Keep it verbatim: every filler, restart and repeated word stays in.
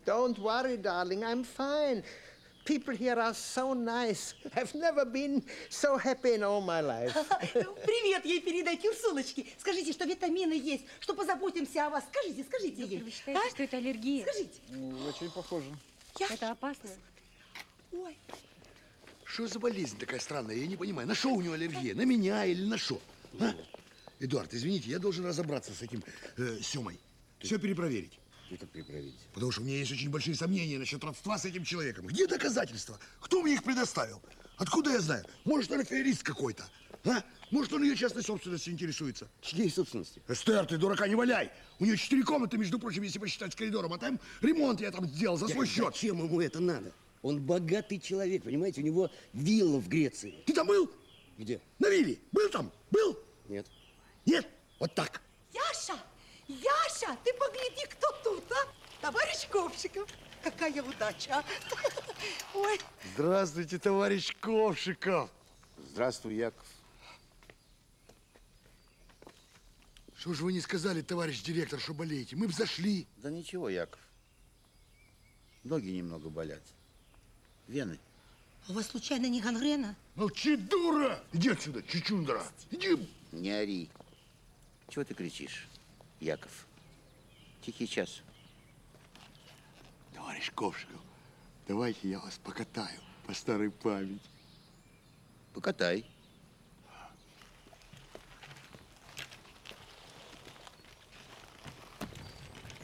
Don't worry, darling, I'm fine. People here are so nice. I've never been so happy in all my life. Привет ей передайте, Урсулочке. Скажите, что витамины есть, что позаботимся о вас. Скажите, скажите ей. Вы считаете, а? что это аллергия? Скажите. Ну, очень похоже. Я... Это опасно. Ой. Что за болезнь такая странная? Я не понимаю. На что у него аллергия? На меня или на что? А? Эдуард, извините, я должен разобраться с этим э, Семой. Ты... Все перепроверить. И как перепроверить? Потому что у меня есть очень большие сомнения насчет родства с этим человеком. Где доказательства? Кто мне их предоставил? Откуда я знаю? Может, он аферист какой-то? А? Может, он ее частной собственностью интересуется? Чьей собственности? Эстер, ты дурака не валяй! У нее четыре комнаты, между прочим, если посчитать с коридором. А там ремонт я там сделал за свой счет. Зачем ему это надо? Он богатый человек, понимаете? У него вилла в Греции. Ты там был? Где? На вилле. Был там? Был? Нет. Нет? Вот так. Яша! Яша, ты погляди, кто тут, а? Товарищ Ковшиков. Какая удача, а? Ой. Здравствуйте, товарищ Ковшиков. Здравствуй, Яков. Что же вы не сказали, товарищ директор, что болеете? Мы бы зашли. Да ничего, Яков. Ноги немного болят. Вены. У вас случайно не гангрена? Молчи, дура! Иди отсюда, чучундра. Иди. Не ори. Чего ты кричишь, Яков? Тихий час. Товарищ Ковшиков, давайте я вас покатаю по старой памяти. Покатай.